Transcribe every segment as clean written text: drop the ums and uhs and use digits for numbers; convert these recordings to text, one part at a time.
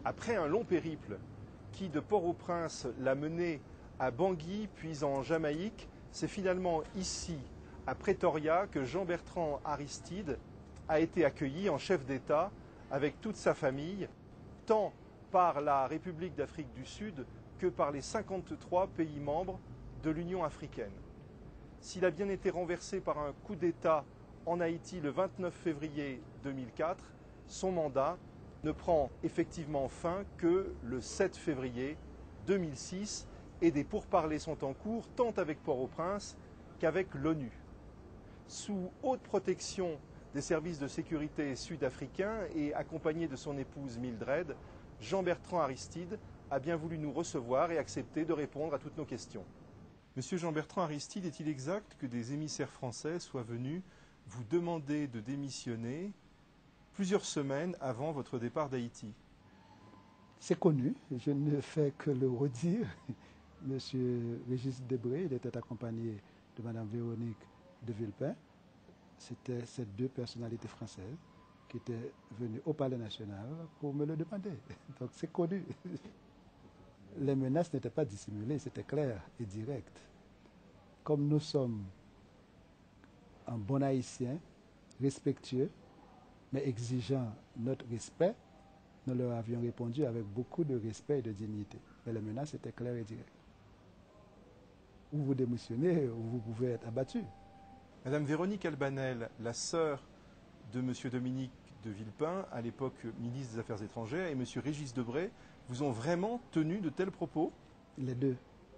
Après un long périple qui, de Port-au-Prince, l'a mené à Bangui, puis en Jamaïque, c'est finalement ici, à Pretoria, que Jean-Bertrand Aristide a été accueilli en chef d'État avec toute sa famille, tant par la République d'Afrique du Sud que par les 53 pays membres de l'Union africaine. S'il a bien été renversé par un coup d'État en Haïti le 29 février 2004, son mandat ne prend effectivement fin que le 7 février 2006 et des pourparlers sont en cours tant avec Port-au-Prince qu'avec l'ONU. Sous haute protection des services de sécurité sud-africains et accompagné de son épouse Mildred, Jean-Bertrand Aristide a bien voulu nous recevoir et accepter de répondre à toutes nos questions. Monsieur Jean-Bertrand Aristide, est-il exact que des émissaires français soient venus vous demander de démissionner plusieurs semaines avant votre départ d'Haïti? C'est connu, je ne fais que le redire. Monsieur Régis Debray, il était accompagné de Madame Véronique de Villepin. C'était ces deux personnalités françaises qui étaient venues au Palais national pour me le demander. Donc c'est connu. Les menaces n'étaient pas dissimulées, c'était clair et direct. Comme nous sommes un bon haïtien, respectueux, mais exigeant notre respect, nous leur avions répondu avec beaucoup de respect et de dignité. Mais les menaces étaient claires et directes. Ou vous démissionnez, ou vous pouvez être abattu. Madame Véronique Albanel, la sœur de Monsieur Dominique de Villepin, à l'époque ministre des Affaires étrangères, et Monsieur Régis Debray, vous ont vraiment tenu de tels propos? Les deux.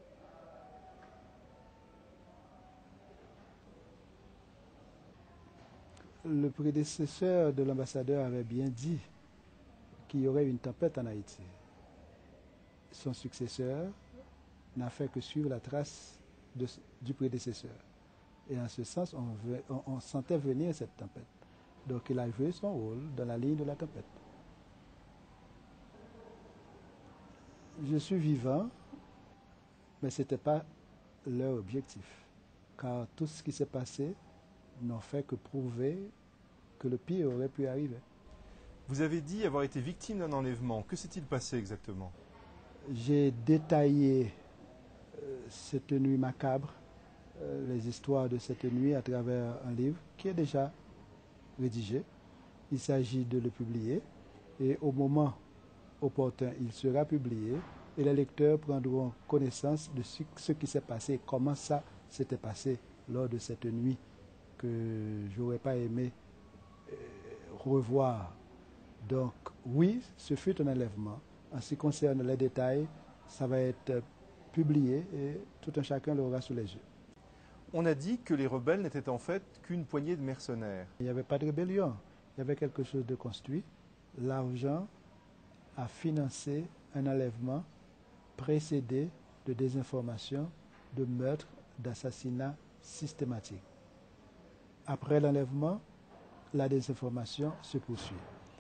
Le prédécesseur de l'ambassadeur avait bien dit qu'il y aurait une tempête en Haïti. Son successeur n'a fait que suivre la trace du prédécesseur. Et en ce sens, on sentait venir cette tempête. Donc il a joué son rôle dans la ligne de la tempête. Je suis vivant, mais ce n'était pas leur objectif. Car tout ce qui s'est passé n'ont fait que prouver que le pire aurait pu arriver. Vous avez dit avoir été victime d'un enlèvement. Que s'est-il passé exactement? J'ai détaillé cette nuit macabre, les histoires de cette nuit à travers un livre qui est déjà rédigé. Il s'agit de le publier et au moment opportun, il sera publié et les lecteurs prendront connaissance de ce qui s'est passé et comment ça s'était passé lors de cette nuit que j'aurais pas aimé revoir. Donc oui, ce fut un enlèvement. En ce qui concerne les détails, ça va être publié et tout un chacun l'aura sous les yeux. On a dit que les rebelles n'étaient en fait qu'une poignée de mercenaires. Il n'y avait pas de rébellion, il y avait quelque chose de construit. L'argent a financé un enlèvement précédé de désinformation, de meurtre, d'assassinat systématique. Après l'enlèvement, la désinformation se poursuit.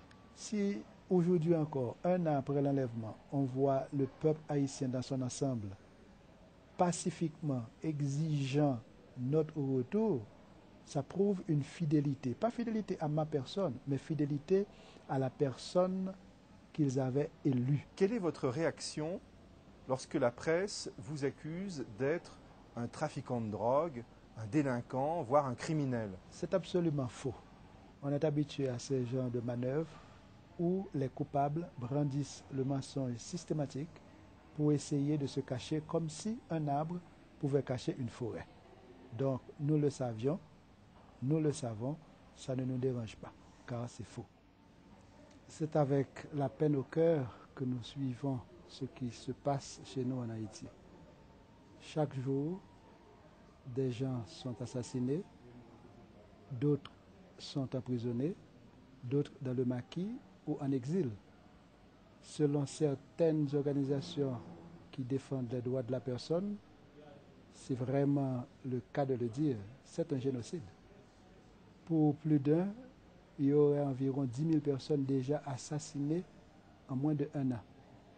Si aujourd'hui encore, un an après l'enlèvement, on voit le peuple haïtien dans son ensemble pacifiquement exigeant notre retour, ça prouve une fidélité. Pas fidélité à ma personne, mais fidélité à la personne qu'ils avaient élue. Quelle est votre réaction lorsque la presse vous accuse d'être un trafiquant de drogue, un délinquant, voire un criminel? C'est absolument faux. On est habitué à ces genres de manœuvres où les coupables brandissent le mensonge systématique pour essayer de se cacher comme si un arbre pouvait cacher une forêt. Donc nous le savions, nous le savons, ça ne nous dérange pas, car c'est faux. C'est avec la peine au cœur que nous suivons ce qui se passe chez nous en Haïti. Chaque jour, des gens sont assassinés, d'autres sont emprisonnés, d'autres dans le maquis ou en exil. Selon certaines organisations qui défendent les droits de la personne, c'est vraiment le cas de le dire, c'est un génocide. Pour plus d'un, il y aurait environ 10 000 personnes déjà assassinées en moins d'1 an.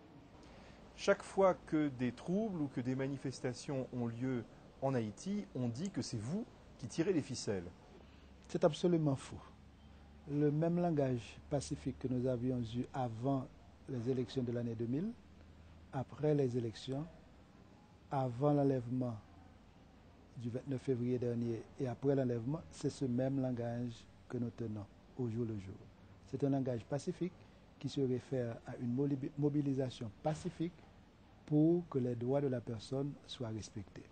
Chaque fois que des troubles ou que des manifestations ont lieu en Haïti, on dit que c'est vous qui tirez les ficelles. C'est absolument faux. Le même langage pacifique que nous avions eu avant les élections de l'année 2000, après les élections, avant l'enlèvement du 29 février dernier et après l'enlèvement, c'est ce même langage que nous tenons au jour le jour. C'est un langage pacifique qui se réfère à une mobilisation pacifique pour que les droits de la personne soient respectés.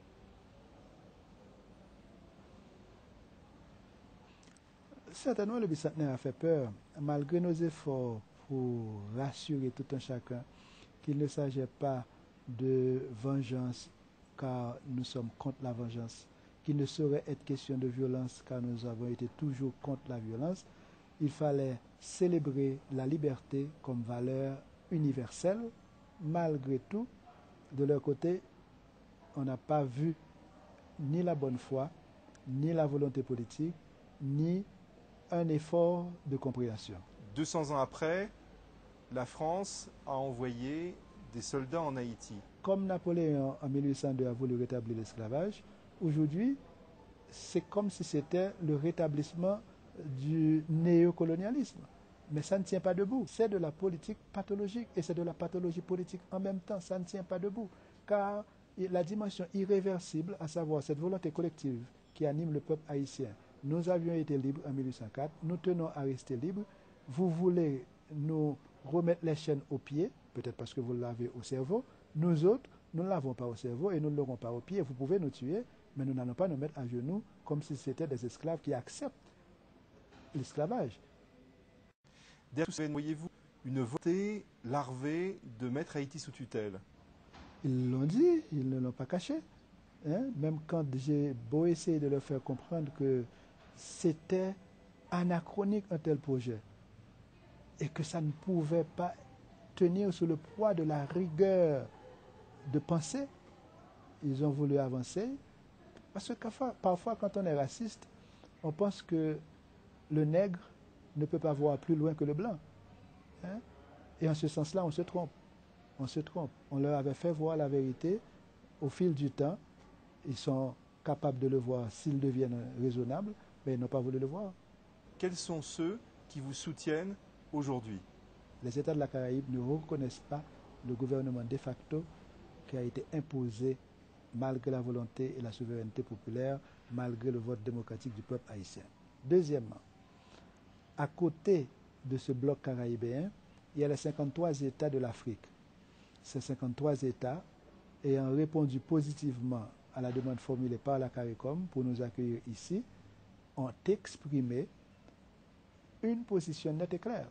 Certainement, le bicentenaire a fait peur, malgré nos efforts pour rassurer tout un chacun qu'il ne s'agit pas de vengeance, car nous sommes contre la vengeance, qu'il ne saurait être question de violence, car nous avons été toujours contre la violence. Il fallait célébrer la liberté comme valeur universelle. Malgré tout, de leur côté, on n'a pas vu ni la bonne foi, ni la volonté politique, ni un effort de compréhension. 200 ans après, la France a envoyé des soldats en Haïti. Comme Napoléon en 1802 a voulu rétablir l'esclavage, aujourd'hui, c'est comme si c'était le rétablissement du néocolonialisme. Mais ça ne tient pas debout. C'est de la politique pathologique et c'est de la pathologie politique en même temps. Ça ne tient pas debout. Car la dimension irréversible, à savoir cette volonté collective qui anime le peuple haïtien, nous avions été libres en 1804, nous tenons à rester libres. Vous voulez nous remettre les chaînes aux pieds, peut-être parce que vous l'avez au cerveau. Nous autres, nous ne l'avons pas au cerveau et nous ne l'aurons pas aux pieds. Vous pouvez nous tuer, mais nous n'allons pas nous mettre à genoux comme si c'était des esclaves qui acceptent l'esclavage. Derrière tout ça, voyez-vous une volonté larvée de mettre Haïti sous tutelle? Ils l'ont dit, ils ne l'ont pas caché. Même quand j'ai beau essayer de leur faire comprendre que c'était anachronique un tel projet et que ça ne pouvait pas tenir sous le poids de la rigueur de pensée, ils ont voulu avancer. Parce que parfois, quand on est raciste, on pense que le nègre ne peut pas voir plus loin que le blanc. Et en ce sens-là, on se trompe. On se trompe. On leur avait fait voir la vérité au fil du temps. Ils sont capables de le voir s'ils deviennent raisonnables, mais ils n'ont pas voulu le voir. Quels sont ceux qui vous soutiennent aujourd'hui? Les États de la Caraïbe ne reconnaissent pas le gouvernement de facto qui a été imposé malgré la volonté et la souveraineté populaire, malgré le vote démocratique du peuple haïtien. Deuxièmement, à côté de ce bloc caraïbéen, il y a les 53 États de l'Afrique. Ces 53 États, ayant répondu positivement à la demande formulée par la CARICOM pour nous accueillir ici, ont exprimé une position nette et claire.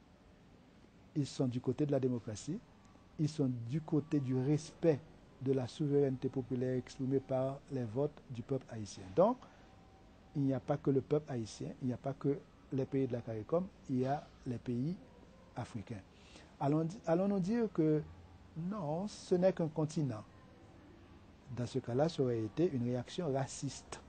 Ils sont du côté de la démocratie, ils sont du côté du respect de la souveraineté populaire exprimée par les votes du peuple haïtien. Donc, il n'y a pas que le peuple haïtien, il n'y a pas que les pays de la CARICOM, il y a les pays africains. Allons-nous dire que non, ce n'est qu'un continent. Dans ce cas-là, ça aurait été une réaction raciste.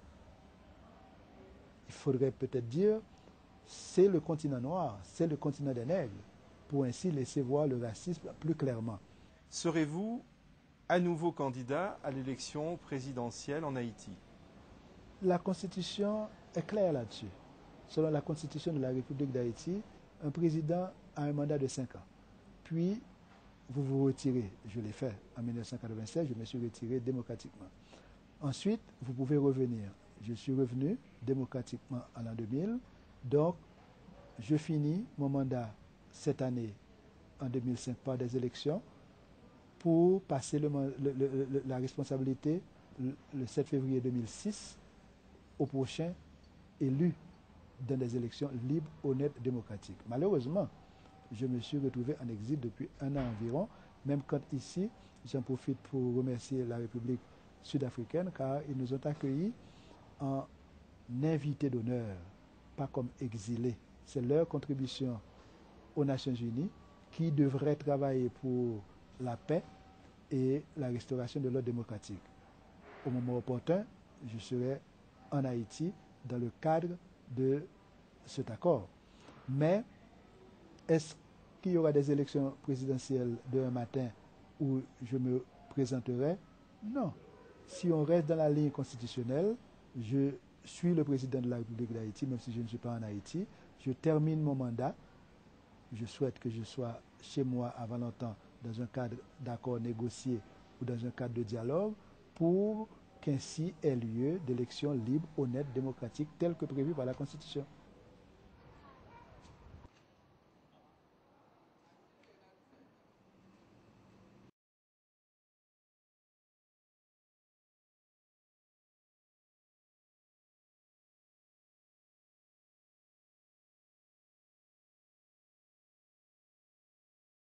Il faudrait peut-être dire, c'est le continent noir, c'est le continent des nègres, pour ainsi laisser voir le racisme plus clairement. Serez-vous à nouveau candidat à l'élection présidentielle en Haïti? La Constitution est claire là-dessus. Selon la Constitution de la République d'Haïti, un président a un mandat de 5 ans. Puis, vous vous retirez. Je l'ai fait en 1996, je me suis retiré démocratiquement. Ensuite, vous pouvez revenir. Je suis revenu démocratiquement en l'an 2000. Donc, je finis mon mandat cette année, en 2005, par des élections pour passer la responsabilité le 7 février 2006 au prochain élu dans des élections libres, honnêtes, démocratiques. Malheureusement, je me suis retrouvé en exil depuis 1 an environ, même quand ici, j'en profite pour remercier la République sud-africaine car ils nous ont accueillis en invités d'honneur, pas comme exilés. C'est leur contribution aux Nations Unies qui devrait travailler pour la paix et la restauration de l'ordre démocratique. Au moment opportun, je serai en Haïti dans le cadre de cet accord. Mais est-ce qu'il y aura des élections présidentielles demain matin où je me présenterai? Non. Si on reste dans la ligne constitutionnelle, je suis le président de la République d'Haïti, même si je ne suis pas en Haïti. Je termine mon mandat je souhaite que je sois chez moi avant longtemps dans un cadre d'accord négocié ou dans un cadre de dialogue pour qu'ainsi ait lieu d'élections libres, honnêtes, démocratiques, telles que prévues par la Constitution.